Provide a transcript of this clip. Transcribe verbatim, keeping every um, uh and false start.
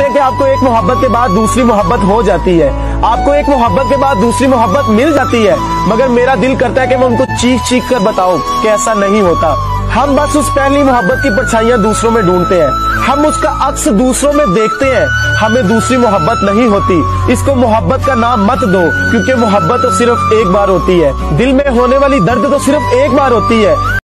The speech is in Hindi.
हैं कि आपको एक मोहब्बत के बाद दूसरी मोहब्बत हो जाती है, आपको एक मोहब्बत के बाद दूसरी मोहब्बत मिल जाती है, मगर मेरा दिल करता है कि मैं उनको चीख चीख कर बताऊं कि ऐसा नहीं होता। हम बस उस पहली मोहब्बत की परछाइयां दूसरों में ढूंढते हैं, हम उसका अक्स दूसरों में देखते हैं, हमें दूसरी मोहब्बत नहीं होती। इसको मोहब्बत का नाम मत दो, क्योंकि मोहब्बत तो सिर्फ एक बार होती है, दिल में होने वाली दर्द तो सिर्फ एक बार होती है।